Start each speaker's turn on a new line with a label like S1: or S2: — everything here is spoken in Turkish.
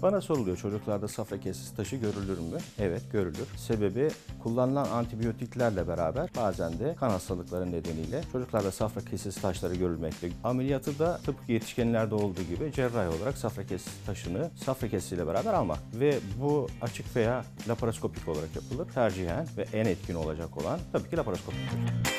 S1: Bana soruluyor, çocuklarda safra kesesi taşı görülür mü? Evet, görülür. Sebebi kullanılan antibiyotiklerle beraber bazen de kan hastalıkları nedeniyle çocuklarda safra kesesi taşları görülmekte. Ameliyatı da tıpkı yetişkinlerde olduğu gibi cerrahi olarak safra kesesi taşını safra kesesiyle beraber almak ve bu açık veya laparoskopik olarak yapılır. Tercihen ve en etkin olacak olan tabii ki laparoskopiktir.